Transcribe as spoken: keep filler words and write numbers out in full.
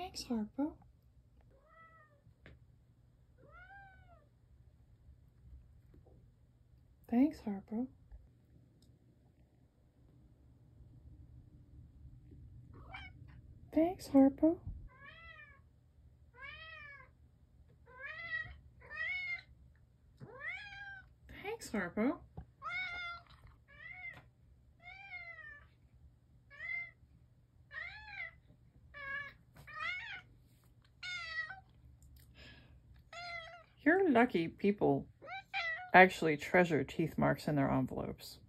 Thanks, Harpo. Thanks, Harpo. Thanks, Harpo. Thanks, Harpo. You're lucky people actually treasure teeth marks in their envelopes.